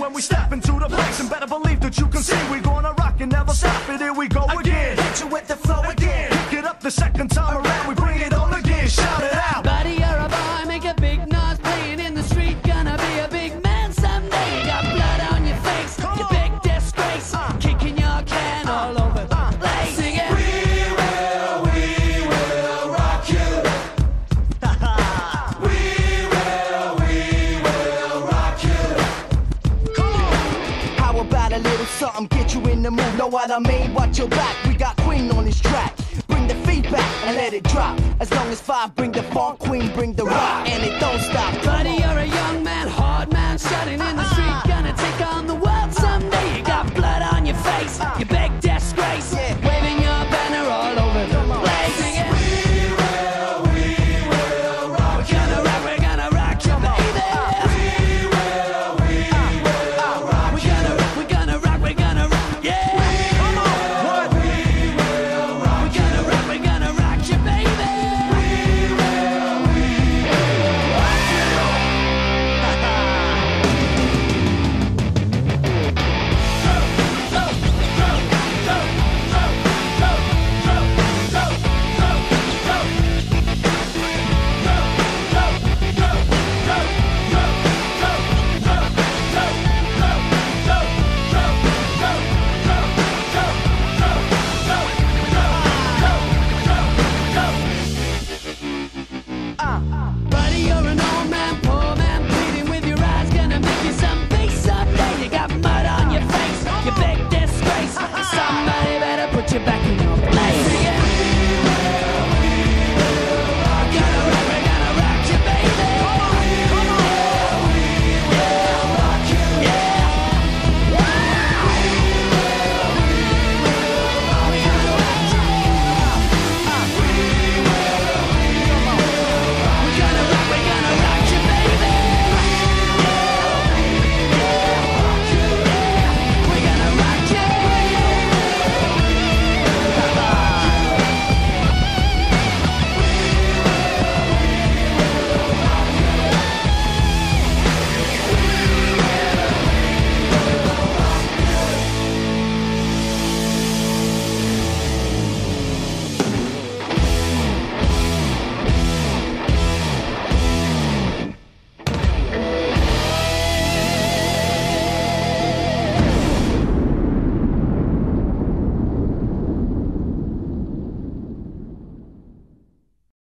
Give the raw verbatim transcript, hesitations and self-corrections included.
when we step into the place. And better believe that you can see we gonna rock and never stop it. Here we go again. Hit you with the flow again. Pick it up the second time around. We bring it on again. Shout it out. Buddy, you're a boy, make a big noise, playing in the street. Gonna be a big man someday. You got blood on your face, Come you on. big disgrace, Uh. kicking your can Uh. all over the Uh. place. Sing it. We will, we will rock you. We will, we will rock you. Come on. How about a little something, get you in the mood? Know what I mean? Watch your back, we got Queen on this track. Bring the feedback and let it drop. As long as five bring the funk, Queen bring the rock, and it don't stop. Buddy, you're a young man, hard man, shouting in the street. Gonna take